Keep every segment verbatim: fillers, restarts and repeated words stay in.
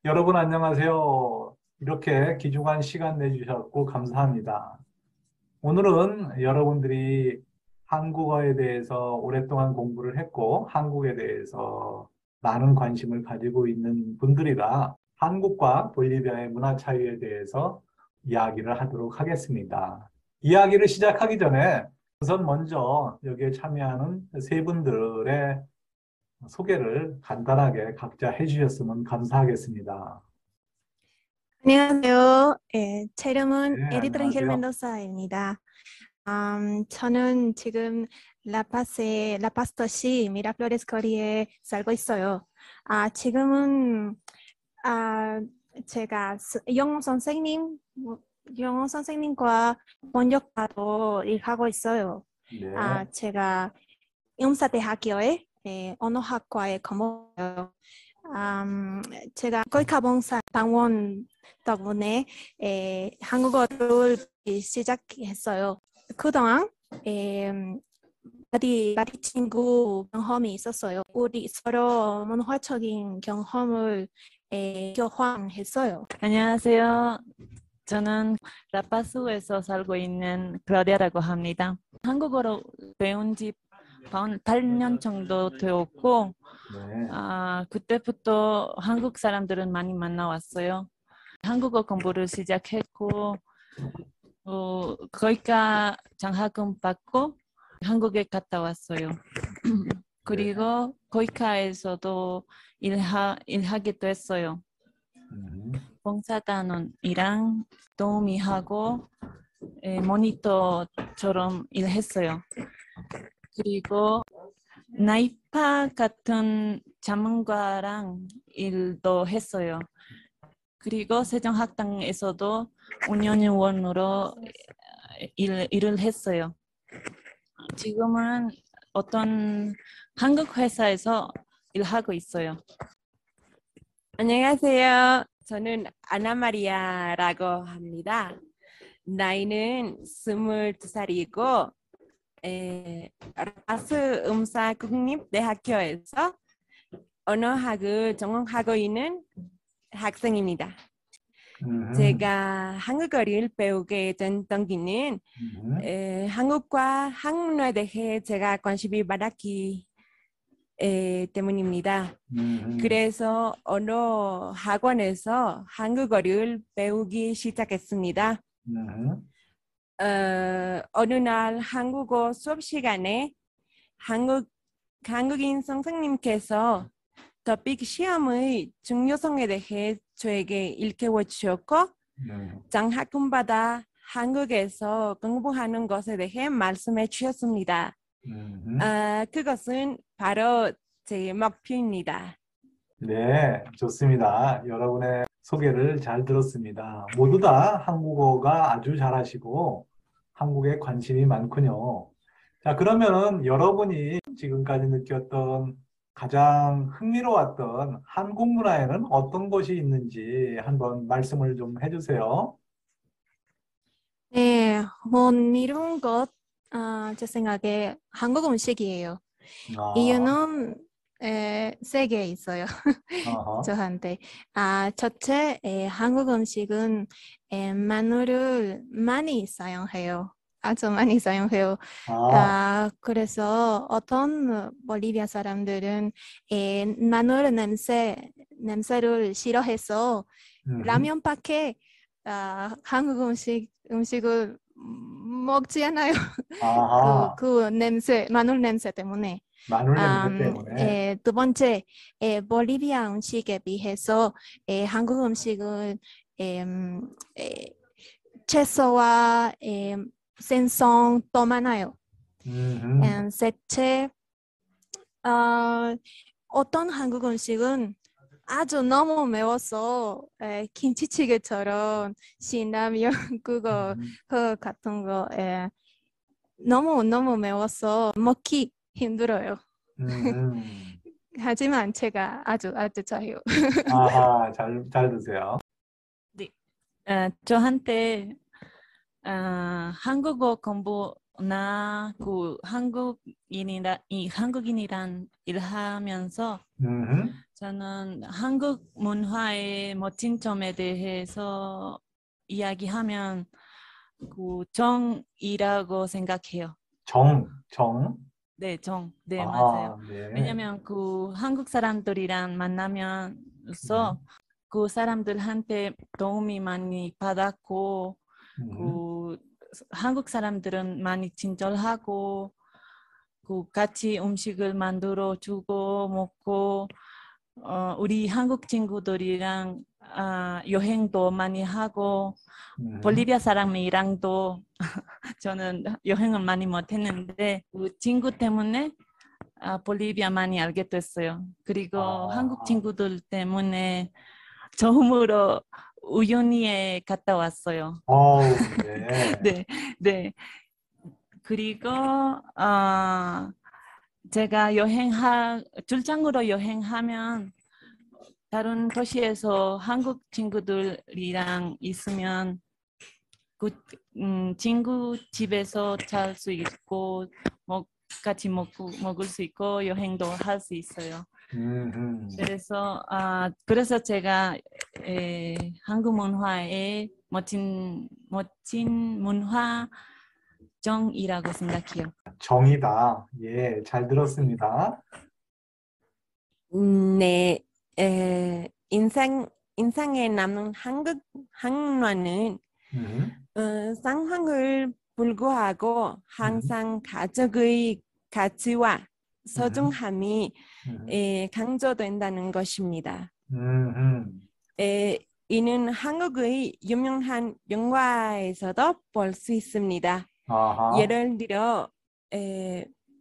여러분 안녕하세요. 이렇게 귀중한 시간 내주셨고 감사합니다. 오늘은 여러분들이 한국어에 대해서 오랫동안 공부를 했고 한국에 대해서 많은 관심을 가지고 있는 분들이라 한국과 볼리비아의 문화 차이에 대해서 이야기를 하도록 하겠습니다. 이야기를 시작하기 전에 우선 먼저 여기에 참여하는 세 분들의 소개를 간단하게 각자 해주셨으면 감사하겠습니다. 안녕하세요. 예, 제 이름은 네, 에리트 랑겔 안녕하세요. 멘도사입니다. 음, 저는 지금 라파스의 라파스터시 미라플로레스 거리에 살고 있어요. 아, 지금은 아, 제가 스- 영어 선생님, 뭐, 영어 선생님과 번역가로 일하고 있어요. 아, 네. 제가 용사대학교에 예, 언어학과에 검어요. 음, 제가 거기카봉사 방원 덕분에 에, 한국어를 시작했어요. 그동안 에, 바디, 바디 친구 경험이 있었어요. 우리 서로 문화적인 경험을 에, 교환했어요. 안녕하세요. 저는 라파스에서 살고 있는 클라우디아라고 합니다. 한국어로 배운 지 팔 년 정도 되었고, 네. 아, 그때부터 한국 사람들은 많이 만나왔어요. 한국어 공부를 시작했고, 어, 거기가 장학금 받고 한국에 갔다 왔어요. 네. 그리고 거기카에서도 일하, 일하기도 했어요. 음, 봉사단원이랑 도우미 하고 에, 모니터처럼 일했어요. 그리고 나이파 같은 자문과랑 일도 했어요. 그리고 세종학당에서도 운영위원으로 일, 일을 했어요. 지금은 어떤 한국 회사에서 일하고 있어요. 안녕하세요. 저는 아나마리아라고 합니다. 나이는 스물두 살이고 라파스 음사 국립대학교에서 언어학을 전공하고 있는 학생입니다. 음, 제가 한국어를 배우게 된 동기는 음, 에, 한국과 한문에 대해 제가 관심이 많았기 에, 때문입니다. 음, 그래서 언어 학원에서 한국어를 배우기 시작했습니다. 음, 어, 어느 날 한국어 수업 시간에 한국, 한국인 선생님께서 토픽 시험의 중요성에 대해 저에게 일깨워 주셨고 음, 장학금 받아 한국에서 공부하는 것에 대해 말씀해 주셨습니다. 음. 아, 그것은 바로 제 목표입니다. 네, 좋습니다. 여러분의 소개를 잘 들었습니다. 모두 다 한국어가 아주 잘하시고 한국에 관심이 많군요. 자, 그러면은 여러분이 지금까지 느꼈던 가장 흥미로웠던 한국 문화에는 어떤 것이 있는지 한번 말씀을 좀 해주세요. 네, 흥미로운 것, 아, 제 생각에 한국 음식이에요. 아, 이유는 에, 세계에 있어요. 어허. 저한테. 아, 첫째, 에, 한국 음식은 에, 마늘을 많이 사용해요. 아주 많이 사용해요. 아, 아, 그래서 어떤 볼리비아 사람들은 에, 마늘 냄새, 냄새를 싫어해서 음, 라면밖에 아, 한국 음식, 음식을 먹지 않아요. 그, 아하, 그 냄새, 마늘 냄새 때문에. 마늘 냄새 음, 때문에. 에, 두 번째, 에, 볼리비아 음식에 비해서 에, 한국 음식은 에, 음, 에, 채소와 에, 생선 더 많아요. 음, 음, 셋째, 어, 어떤 한국 음식은 아주 너무 매워서 에, 김치찌개처럼 신라면 그거 음, 그 같은 거 에, 너무 너무 매워서 먹기 힘들어요. 음, 하지만 제가 아주 아주 잘해요. 아하, 잘, 잘 드세요. 네. 어, 저한테 어, 한국어 공부나 그 한국인이라 이 한국인이란 일하면서 음, 저는 한국 문화의 멋진 점에 대해서 이야기하면 그 정이라고 생각해요. 정, 정. 네, 정. 네, 아, 맞아요. 네. 왜냐면 그 한국 사람들이랑 만나면서 그 사람들한테 도움이 많이 받았고 음, 그 한국 사람들은 많이 친절하고 그 같이 음식을 만들어 주고 먹고 어, 우리 한국 친구들이랑 아, 여행도 많이 하고 음, 볼리비아 사람이랑도 저는 여행을 많이 못했는데 그 친구 때문에 아, 볼리비아 많이 알게 됐어요. 그리고 아, 한국 친구들 때문에 처음으로 우연히에 갔다 왔어요. 어우, 네. 네, 네. 그리고 아, 제가 여행하 출장으로 여행하면 다른 도시에서 한국 친구들이랑 있으면 그 음, 친구 집에서 잘 수 있고 먹 같이 먹고 먹을 수 있고 여행도 할 수 있어요. 음, 음. 그래서 아 그래서 제가 에, 한국 문화의 멋진 멋진 문화 정이라고 생각해요. 정이다. 예, 잘 들었습니다. 음, 네, 에, 인상, 인상에 남는 한국 한문화는 음, 어, 상황을 불구하고 항상 가족의 가치와 음, 소중함이 음, 에, 강조된다는 것입니다. 음, 음. 에, 이는 한국의 유명한 영화에서도 볼 수 있습니다. 아하, 예를 들어 에,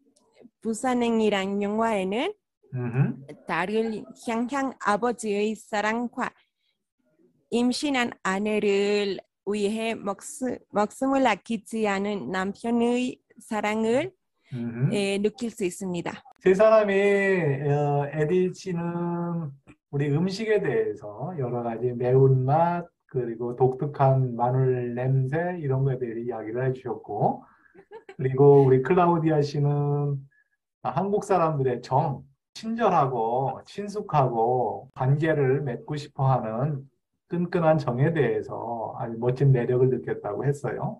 부산행이란 영화에는 음, 딸을 향한 아버지의 사랑과 임신한 아내를 위해 목숨, 목숨을 아끼지 않은 남편의 사랑을 음. 에, 느낄 수 있습니다. 세 사람이, 어, 에디 씨는 우리 음식에 대해서 여러 가지 매운맛, 그리고 독특한 마늘 냄새, 이런 거에 대해 이야기를 해주셨고, 그리고 우리 클라우디아 씨는 한국 사람들의 정, 친절하고 친숙하고 관계를 맺고 싶어 하는 끈끈한 정에 대해서 아주 멋진 매력을 느꼈다고 했어요.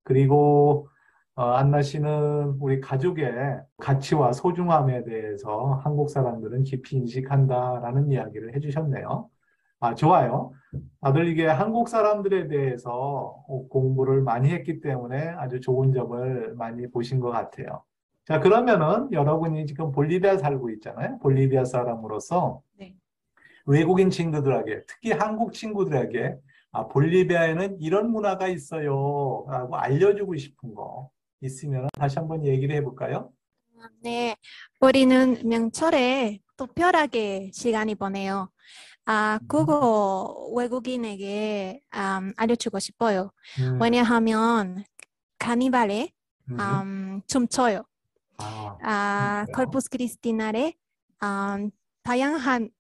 그리고 어, 안나 씨는 우리 가족의 가치와 소중함에 대해서 한국 사람들은 깊이 인식한다라는 이야기를 해주셨네요. 아, 좋아요. 다들 이게 한국 사람들에 대해서 공부를 많이 했기 때문에 아주 좋은 점을 많이 보신 것 같아요. 자, 그러면은 여러분이 지금 볼리비아 살고 있잖아요. 볼리비아 사람으로서 네. 외국인 친구들에게, 특히 한국 친구들에게 아, 볼리비아에는 이런 문화가 있어요. 라고 알려주고 싶은 거 있으면 다시 한번 얘기를 해볼까요? 네, 우리는 명절에 특별하게 시간이 보내요. 아, 그거 외국인에게 음, 알려주고 싶어요. 음, 왜냐하면 카니발에 음, 음, 춤춰요. 아, 아, 그래요. 걸푸스 크리스티날에 음, 다양한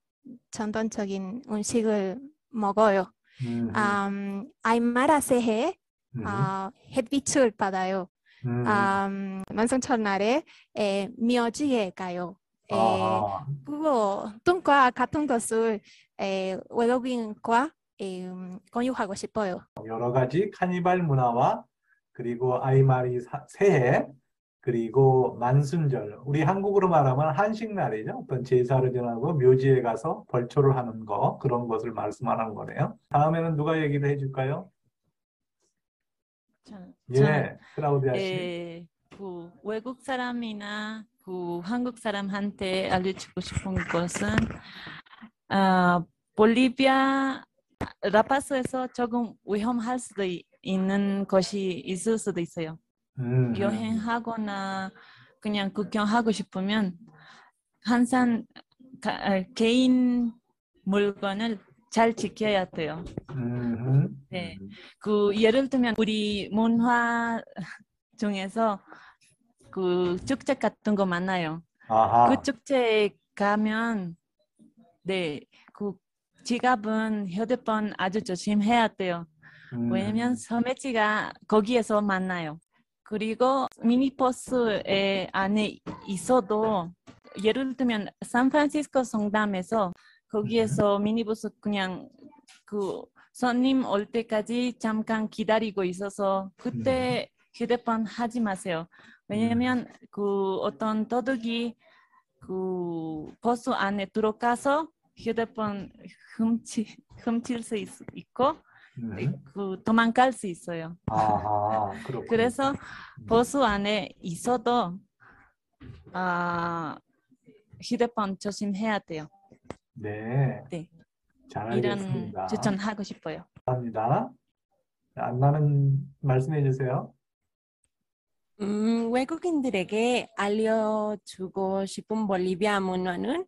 전통적인 음식을 먹어요. 음, 음, 아이마라 새해 음, 아, 햇빛을 받아요. 음, 음, 만성철날에 에, 묘지에 가요. 에, 아하, 그거 똥과 같은 것을 에, 외국인과 에, 음, 공유하고 싶어요. 여러 가지 카니발 문화와 그리고 아이마리 사- 새해 그리고 만순절 우리 한국으로 말하면 한식날이죠. 어떤 제사를 지나고 묘지에 가서 벌초를 하는 거 그런 것을 말씀하는 거네요. 다음에는 누가 얘기를 해줄까요? 저, 저 예, 클라우디아 씨. 에, 그 외국 사람이나 그 한국 사람한테 알려주고 싶은 것은 아, 볼리비아 라파스에서 조금 위험할 수도 이- 있는 것이 있을 수도 있어요. 음, 음, 여행하거나 그냥 구경하고 싶으면 항상 가- 아, 개인 물건을 잘 지켜야 돼요. 음, 네, 음. 그 예를 들면 우리 문화 중에서 그 축제 같은 거 많아요. 그 아하, 축제에 가면 네, 그 지갑은 휴대폰 아주 조심해야 돼요. 왜냐면 음, 소매치가 거기에서 만나요. 그리고 미니버스에 안에 있어도 예를 들면 샌프란시스코 성담에서 거기에서 미니버스 그냥 그 손님 올 때까지 잠깐 기다리고 있어서 그때 휴대폰 하지 마세요. 왜냐면 그 어떤 도둑이 그 버스 안에 들어가서 휴대폰 훔치, 훔칠 수 있, 있고 음. 그 도망갈 수 있어요. 아하, 그렇군요. 그래서 음. 버스 안에 있어도 아, 휴대폰 조심해야 돼요. 네, 네, 잘 이런 알겠습니다. 추천하고 싶어요. 감사합니다. 안나는 말씀해 주세요. 음, 외국인들에게 알려주고 싶은 볼리비아 문화는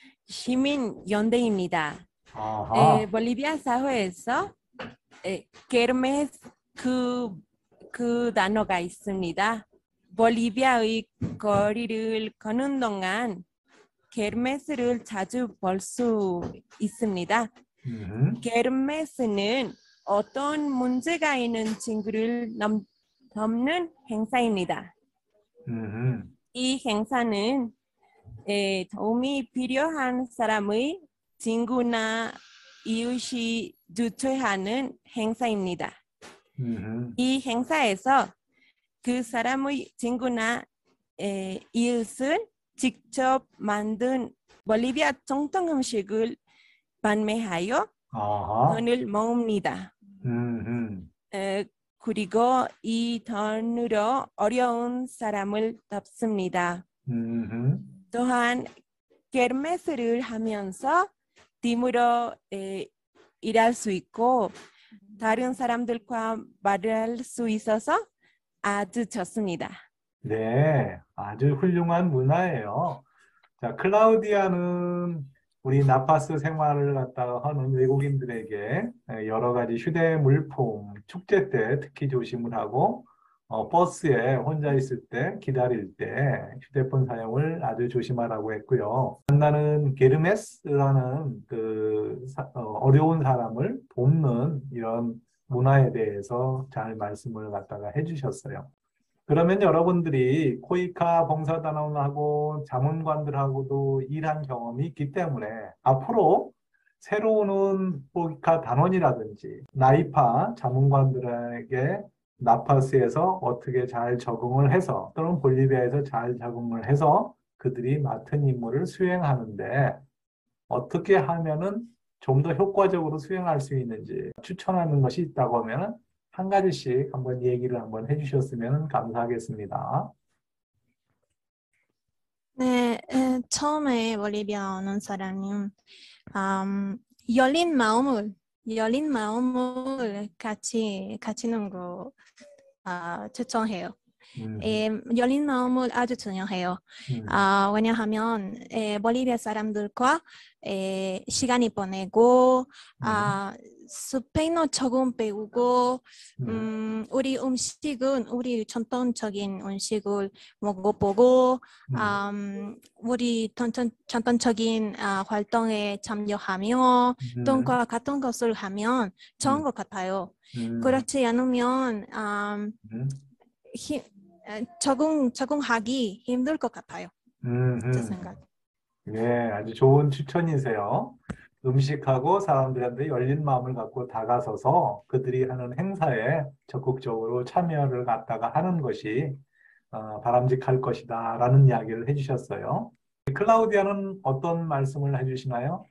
시민 연대입니다. 에, 아하, 볼리비아 사회에서 에, 게르메스 그, 그 단어가 있습니다. 볼리비아의 거리를 걷는 동안 게르메스를 자주 볼 수 있습니다. 음, 게르메스는 어떤 문제가 있는 친구를 넘, 돕는 행사입니다. 음, 이 행사는 에, 도움이 필요한 사람의 친구나 이웃이 주최하는 행사입니다. 음, 이 행사에서 그 사람의 친구나 에, 이웃은 직접 만든 볼리비아 정통 음식을 판매하여 아하, 돈을 모읍니다. 음, 에, 그리고 이 돈으로 어려운 사람을 돕습니다. 음, 또한 게르메스를 하면서 팀으로 에, 일할 수 있고 다른 사람들과 말할 수 있어서 아주 좋습니다. 네, 아주 훌륭한 문화예요. 자, 클라우디아는 우리 나파스 생활을 갖다가 하는 외국인들에게 여러 가지 휴대 물품, 축제 때 특히 조심을 하고, 어, 버스에 혼자 있을 때, 기다릴 때 휴대폰 사용을 아주 조심하라고 했고요. 한나는 게르메스라는 그 사- 어, 어려운 사람을 돕는 이런 문화에 대해서 잘 말씀을 갖다가 해주셨어요. 그러면 여러분들이 코이카 봉사단원하고 자문관들하고도 일한 경험이 있기 때문에 앞으로 새로 오는 코이카 단원이라든지 나이파 자문관들에게 나파스에서 어떻게 잘 적응을 해서 또는 볼리비아에서 잘 적응을 해서 그들이 맡은 임무를 수행하는데 어떻게 하면은 좀 더 효과적으로 수행할 수 있는지 추천하는 것이 있다고 하면은 한 가지씩 한번 얘기를 한번 해주셨으면 감사하겠습니다. 네, 에, 처음에 볼리비아 오는 사람은 음, 열린 마음을 열린 마음을 같이 가지는 거 아, 추천해요. 음, 에, 열린 마음을 아주 중요해요. 음, 아, 왜냐하면 에, 볼리비아 사람들과 에, 시간이 보내고 음, 아, 스페인어 조금 배우고 음, 음, 우리 음식은 우리 전통적인 음식을 먹어보고 음, 음, 우리 전통, 전통적인 아, 활동에 참여하며 음, 돈과 같은 것을 하면 좋은 음, 것 같아요. 음, 그렇지 않으면 음, 음, 힘, 에, 적응, 적응하기 힘들 것 같아요. 음, 제 음. 생각. 네, 아주 좋은 추천이세요. 음식하고 사람들한테 열린 마음을 갖고 다가서서 그들이 하는 행사에 적극적으로 참여를 갖다가 하는 것이 어, 바람직할 것이다 라는 이야기를 해주셨어요. 클라우디아는 어떤 말씀을 해주시나요?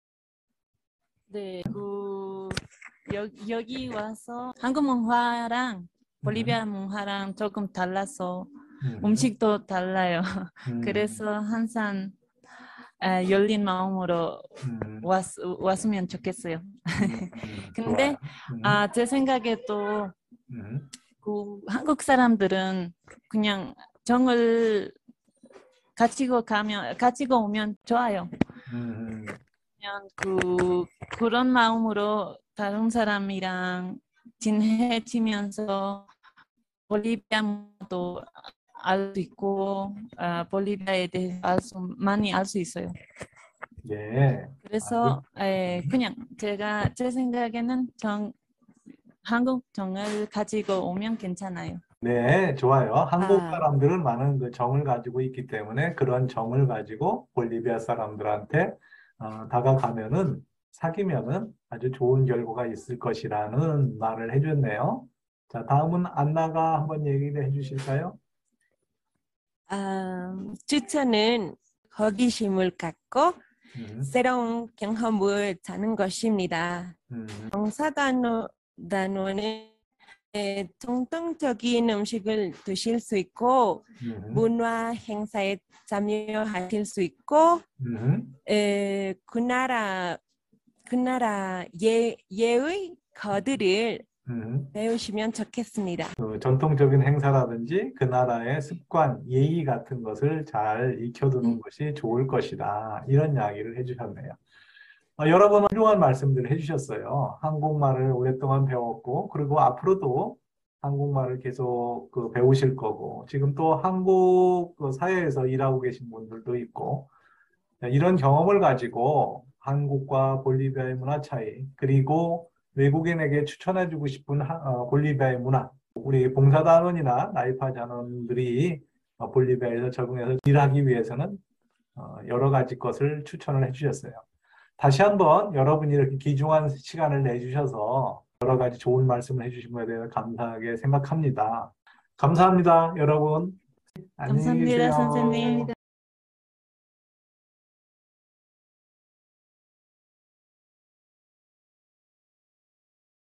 네, 그 여, 여기 와서 한국 문화랑 음, 볼리비아 문화랑 조금 달라서 음, 음식도 달라요. 음, 그래서 항상 아, 열린 마음으로 음, 왔, 왔으면 좋겠어요. 음, 음, 좋아요. 근데 음, 아, 제 생각에도 음, 그 한국 사람들은 그냥 정을 가지고 가면 가지고 오면 좋아요. 음, 그냥 그 그런 마음으로 다른 사람이랑 친해지면서 볼리비아도 알 수 있고 아, 볼리비아에 대해 알수 많이 알 수 있어요. 예, 아주, 그래서 에, 그냥 제가 제 생각에는 정 한국 정을 가지고 오면 괜찮아요. 네, 좋아요. 한국 아. 사람들은 많은 그 정을 가지고 있기 때문에 그런 정을 가지고 볼리비아 사람들한테 어, 다가가면은 사귀면은 아주 좋은 결과가 있을 것이라는 말을 해줬네요. 자, 다음은 안나가 한번 얘기를 해주실까요? 아, 추천은 호기심을 갖고 음, 새로운 경험을 찾는 것입니다. 음, 봉사단원, 단원은 에, 전통적인 음식을 드실 수 있고 음, 문화 행사에 참여하실 수 있고 음, 에, 그 나라 그 나라 예, 예의 거들을 음. 배우시면 좋겠습니다. 그 전통적인 행사라든지 그 나라의 습관, 예의 같은 것을 잘 익혀두는 것이 좋을 것이다. 이런 이야기를 해주셨네요. 어, 여러분 훌륭한 말씀들을 해주셨어요. 한국말을 오랫동안 배웠고, 그리고 앞으로도 한국말을 계속 그 배우실 거고, 지금 또 한국 그 사회에서 일하고 계신 분들도 있고, 이런 경험을 가지고 한국과 볼리비아의 문화 차이, 그리고 외국인에게 추천해주고 싶은 하- 어, 볼리비아의 문화, 우리 봉사단원이나 나이파 단원들이 어, 볼리비아에서 적응해서 일하기 위해서는 어, 여러 가지 것을 추천을 해주셨어요. 다시 한번 여러분이 이렇게 귀중한 시간을 내주셔서 여러 가지 좋은 말씀을 해주신 것에 대해서 감사하게 생각합니다. 감사합니다, 여러분. 안녕히 감사합니다, 계세요. 선생님.